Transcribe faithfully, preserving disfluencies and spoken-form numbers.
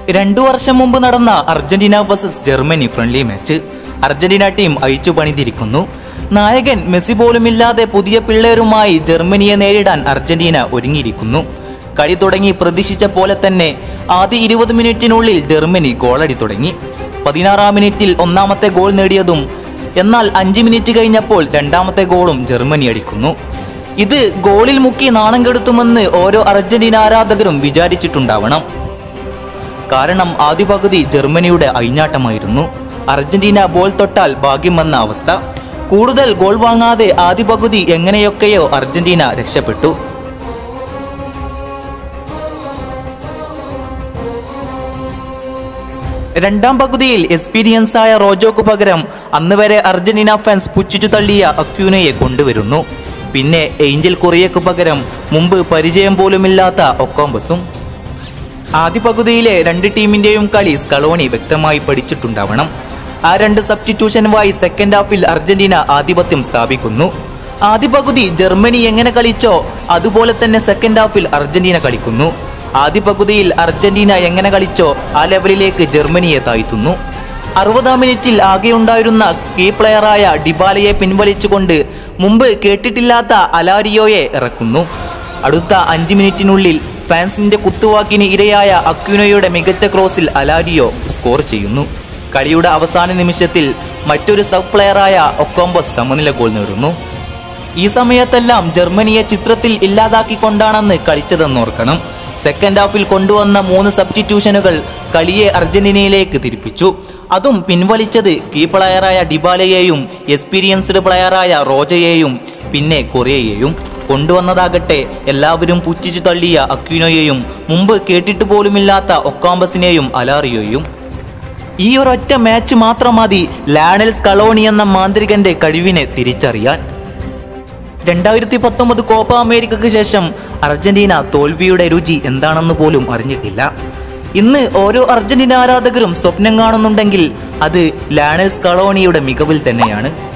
രണ്ടു വർഷം മുമ്പ് നടന്ന Argentina versus Germany friendly match Argentina team അഴിച്ചു പണിതിരിക്കുന്നു. നായകൻ മെസ്സി പോലുമില്ലാതെ പുതിയ പിള്ളേരുമായി ജർമ്മനിയെ നേരിടാൻ അർജന്റീന ഒരുങ്ങിയിരിക്കുന്നു. കളി തുടങ്ങി പ്രതീക്ഷിച്ച പോലെ തന്നെ ആദ്യ ഇരുപത് മിനിറ്റിനുള്ളിൽ ജർമ്മനി ഗോളടി തുടങ്ങി. പതിനാറാം മിനിറ്റിൽ ഒന്നാമത്തെ ഗോൾ നേടിയതും എന്നാൽ അഞ്ച് മിനിറ്റ് കഴിഞ്ഞപ്പോൾ രണ്ടാമത്തെ ഗോളും ജർമ്മനി അടിക്കുന്നു. ഇത് ഗോളിൽ മുക്കി നാണം കെടുത്തുമെന്ന് ഓരോ അർജന്റീന ആരാധകരും വിചാരിച്ചിട്ടുണ്ടാവണം. കാരണം ആദ്യ പകുതി ജർമ്മനിയുടെ അഴിഞ്ഞാട്ടമായിരുന്നു. അർജന്റീന ബോൾ തൊട്ടാൽ ഭാഗ്യമെന്ന അവസ്ഥ. കൂടുതൽ ഗോൾ വാങ്ങാതെ ആദ്യ പകുതി എങ്ങനെയൊക്കെയോ അർജന്റീന രക്ഷപ്പെട്ടു. രണ്ടാം പകുതിയിൽ എക്സ്പീരിയൻസ് ആയ റോജോക്ക് പകരം അന്ന് വരെ അർജന്റീന ഫാൻസ് പുച്ഛിച്ചു തള്ളിയ അക്യൂനയെ കൊണ്ടുവരുന്നു. പിന്നെ ഏഞ്ചൽ കൊറിയക്ക് പകരം മുമ്പ് പരിചയം പോലുമില്ലാത്ത ഒക്കോംബസും. ആദ്യ പകുതിയിലെ രണ്ട് ടീമിന്റെയും കളി സ്കലോണി വ്യക്തമായി പഠിച്ചിട്ടുണ്ടാവണം. ആ രണ്ട് സബ്സ്റ്റിറ്റ്യൂഷൻ വായി സെക്കൻഡ് ഹാഫിൽ അർജന്റീന ആധിപത്യം സ്ഥാപിക്കുന്നു. ആദ്യ പകുതി ജർമ്മനി എങ്ങനെ കളിച്ചോ അതുപോലെ തന്നെ സെക്കൻഡ് ഹാഫിൽ അർജന്റീന കളിക്കുന്നു. ആദ്യ പകുതിയിൽ അർജന്റീന എങ്ങനെ കളിച്ചോ ആ ലെവലിലേക്ക് ജർമ്മനിയെ താഴ്ത്തുന്നു. അറുപതാം മിനിറ്റിൽ ആകെയുണ്ടായിരുന്ന കീ പ്ലെയറായ ഡിബാലയെ പിൻവലിച്ചുകൊണ്ട് മുമ്പ് കേട്ടിട്ടില്ലാത്ത അലാരിയോയെ ഇറക്കുന്നു. അടുത്ത അഞ്ച് മിനിറ്റിനുള്ളിൽ ഫാൻസിന്റെ കുത്തുവാക്കിന് ഇരയായ അക്യൂനോയുടെ മികച്ച ക്രോസിൽ അലാരിയോ സ്കോർ ചെയ്യുന്നു. കളിയുടെ അവസാന നിമിഷത്തിൽ മറ്റൊരു സബ് പ്ലെയറായ ഒക്കോംബസ് സമനില ഗോൾ നേടുന്നു. ഈ സമയത്തെല്ലാം ജർമ്മനിയെ ചിത്രത്തിൽ ഇല്ലാതാക്കിക്കൊണ്ടാണെന്ന് കളിച്ചതെന്നോർക്കണം. സെക്കൻഡ് ഹാഫിൽ കൊണ്ടുവന്ന മൂന്ന് സബ്സ്റ്റിറ്റ്യൂഷനുകൾ കളിയെ അർജന്റീനയിലേക്ക് തിരിപ്പിച്ചു. അതും പിൻവലിച്ചത് കീ പ്ലെയറായ ഡിബാലയെയും എക്സ്പീരിയൻസ്ഡ് പ്ലെയറായ റോജയെയും പിന്നെ കൊറിയയെയും. കൊണ്ടുവന്നതാകട്ടെ എല്ലാവരും പുച്ഛിച്ചു തള്ളിയ അക്യൂനോയെയും മുമ്പ് കേട്ടിട്ട് പോലുമില്ലാത്ത ഒക്കോംബസിനെയും അലാറിയോയും. ഈ ഒരൊറ്റ മാച്ച് മാത്രം മതി ലയണൽ സ്കലോണി എന്ന മാന്ത്രികന്റെ കഴിവിനെ തിരിച്ചറിയാൻ. രണ്ടായിരത്തി പത്തൊമ്പത് കോപ്പ അമേരിക്കയ്ക്ക് ശേഷം അർജന്റീന തോൽവിയുടെ രുചി എന്താണെന്ന് പോലും അറിഞ്ഞിട്ടില്ല. ഇന്ന് ഓരോ അർജന്റീന ആരാധകരും സ്വപ്നം കാണുന്നുണ്ടെങ്കിൽ അത് ലയണൽ സ്കലോണിയുടെ മികവിൽ തന്നെയാണ്.